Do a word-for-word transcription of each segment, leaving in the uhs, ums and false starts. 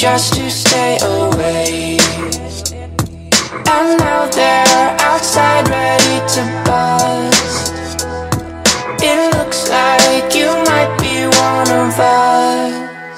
just to stay away. And now they're outside ready to bust. It looks like you might be one of us.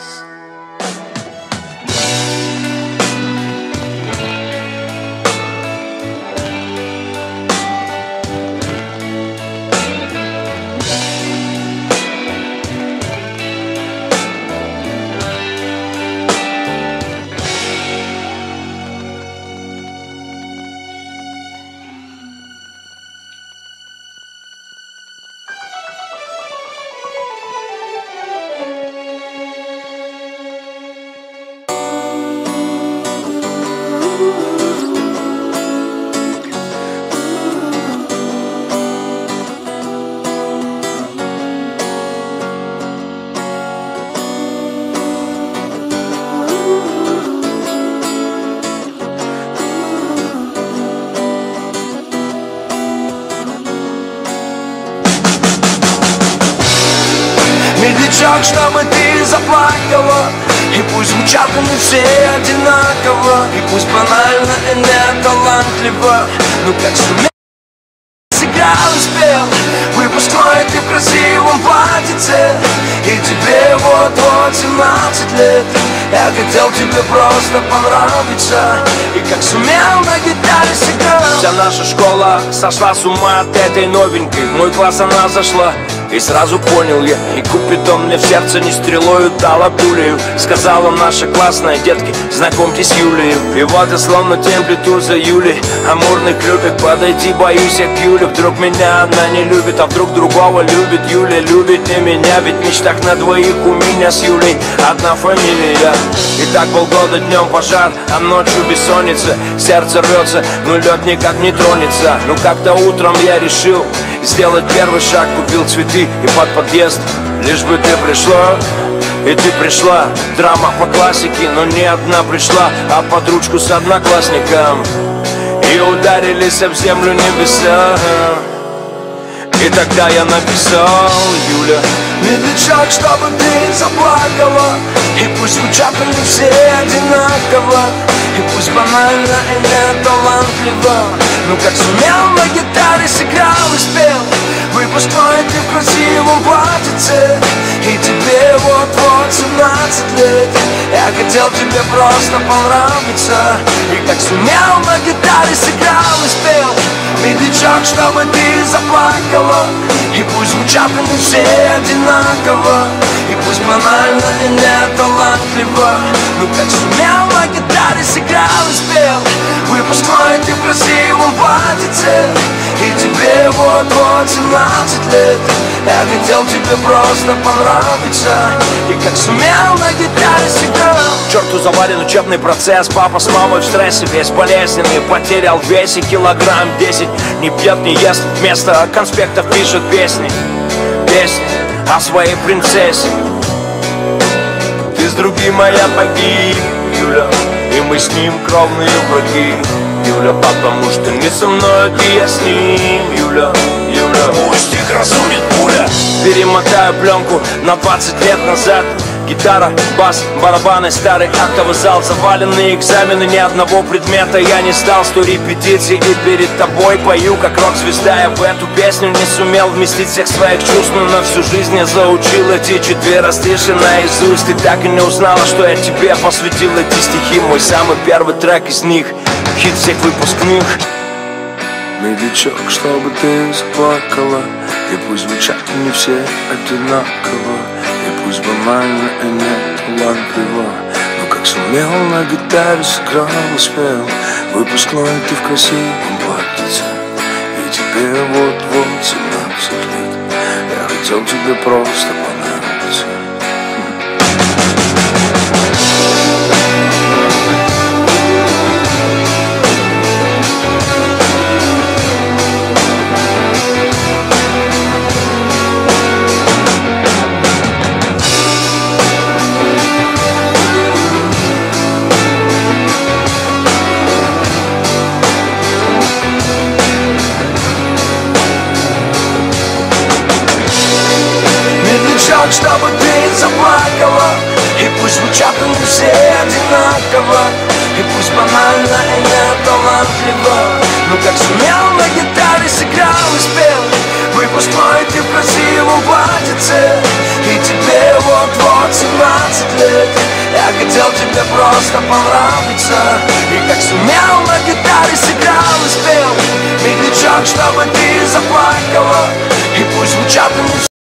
Медлячок, чтобы ты заплакала, и пусть звучат они все одинаково, и пусть банально и не талантливо, но как сумел, сыграл и спел. Выпускной ты в красивом платьице, и тебе вот-вот семнадцать лет. Я хотел тебе просто понравиться, и как сумел на гитаре сыграл. Вся наша школа сошла с ума от этой новенькой. В мой класс она зашла, и сразу понял я, и Купидон мне в сердце не стрелою дала пулею. Сказала наша классная: детки, знакомьтесь, Юлию. И вот я словно темплиту за Юлей, амурных любит подойти, боюсь я к Юле. Вдруг меня она не любит, а вдруг другого любит. Юля любит не меня, ведь в мечтах на двоих у меня с Юлей одна фамилия. И так полгода днем пожар, а ночью бессонница. Сердце рвется, но лед никак не тронется. Ну как-то утром я решил сделать первый шаг, купил цветы и под подъезд, лишь бы ты пришла. И ты пришла, драма по классике, но не одна пришла, а под ручку с одноклассником. И ударились об землю небеса. И тогда я написал: Юля, медлячок, чтобы ты заплакала, и пусть звучат они все одинаково, и пусть банально и не талантливо, но как сумел на гитаре сыграл и спел. Выпускной ты в красивом платьице, и тебе вот-вот семнадцать лет. Я хотел тебе просто понравиться, и как сумел на гитаре сыграл и спел. Медлячок, чтобы ты заплакала, и пусть звучат они все одинаково, и пусть банально и не талантливо, но как сумел на гитаре сыграл и спел. Выпускной ты в красивом платьице, и тебе вот-вот семнадцать лет. Я хотел тебе просто понравиться, и как сумел на гитаре сыграл. черту завален учебный процесс, папа с мамой в стрессе, весь болезненный, потерял в весе килограмм десять. Не пьет, не ест, вместо конспектов пишет песни. Песни о своей принцессе. Ты с другим, моя погиб, Юля, и мы с ним кровные враги. Юля, потому что не со мной, ты я с ним. Юля, Юля, пусть их разумит пуля. Перемотаю пленку на двадцать лет назад. Гитара, бас, барабаны, старый актовый зал, заваленные экзамены, ни одного предмета я не сдал. Сто репетиций и перед тобой пою, как рок-звезда. Я в эту песню не сумел вместить всех своих чувств, но на всю жизнь я заучил эти четыре стиши наизусть. Ты так и не узнала, что я тебе посвятил эти стихи. Мой самый первый трек из них, хит всех выпускных. Медлячок, чтобы ты заплакала, и пусть звучат не все одинаково, и пусть банально и не талантливо, но как сумел на гитаре сыграл и спел. Выпускной ты в красивом платьице, и тебе вот-вот семнадцать лет. Я хотел тебе просто понравиться. одинаково. И пусть банально и не талантливо, но как сумел на гитаре сыграл и спел. Выпускной ты в красивом платьице, и тебе вот-вот семнадцать лет. Я хотел тебе просто понравиться, и как сумел на гитаре сыграл и спел. Медлячок, чтобы ты заплакала, и пусть звучат они